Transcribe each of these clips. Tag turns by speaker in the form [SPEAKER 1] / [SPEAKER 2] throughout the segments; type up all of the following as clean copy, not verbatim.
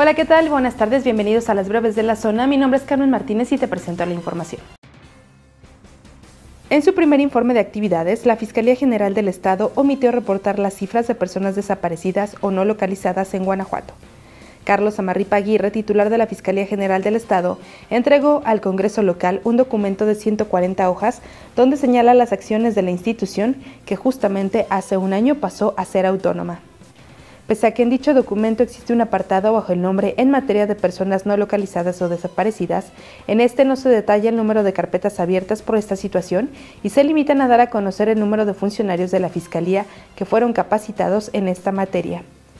[SPEAKER 1] Hola, ¿qué tal? Buenas tardes, bienvenidos a las breves de la zona. Mi nombre es Carmen Martínez y te presento la información. En su primer informe de actividades, la Fiscalía General del Estado omitió reportar las cifras de personas desaparecidas o no localizadas en Guanajuato. Carlos Amarripa Aguirre, titular de la Fiscalía General del Estado, entregó al Congreso local un documento de 140 hojas donde señala las acciones de la institución que justamente hace un año pasó a ser autónoma. Pese a que en dicho documento existe un apartado bajo el nombre en materia de personas no localizadas o desaparecidas, en este no se detalla el número de carpetas abiertas por esta situación y se limitan a dar a conocer el número de funcionarios de la Fiscalía que fueron capacitados en esta materia.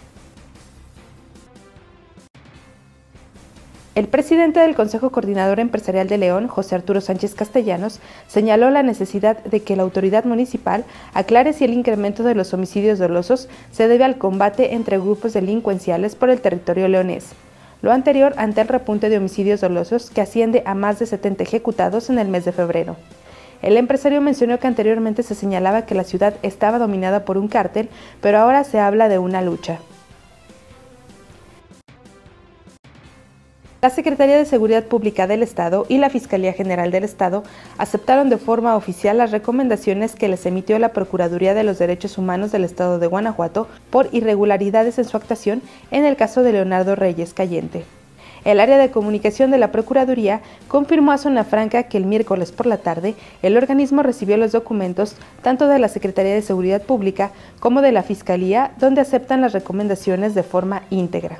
[SPEAKER 1] El presidente del Consejo Coordinador Empresarial de León, José Arturo Sánchez Castellanos, señaló la necesidad de que la autoridad municipal aclare si el incremento de los homicidios dolosos se debe al combate entre grupos delincuenciales por el territorio leonés. Lo anterior ante el repunte de homicidios dolosos que asciende a más de 70 ejecutados en el mes de febrero. El empresario mencionó que anteriormente se señalaba que la ciudad estaba dominada por un cártel, pero ahora se habla de una lucha. La Secretaría de Seguridad Pública del Estado y la Fiscalía General del Estado aceptaron de forma oficial las recomendaciones que les emitió la Procuraduría de los Derechos Humanos del Estado de Guanajuato por irregularidades en su actuación en el caso de Leonardo Reyes Cayente. El área de comunicación de la Procuraduría confirmó a Zona Franca que el miércoles por la tarde el organismo recibió los documentos tanto de la Secretaría de Seguridad Pública como de la Fiscalía, donde aceptan las recomendaciones de forma íntegra.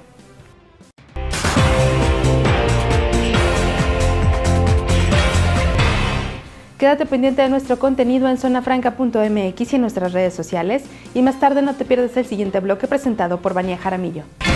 [SPEAKER 1] Quédate pendiente de nuestro contenido en zonafranca.mx y en nuestras redes sociales, y más tarde no te pierdas el siguiente bloque presentado por Vania Jaramillo.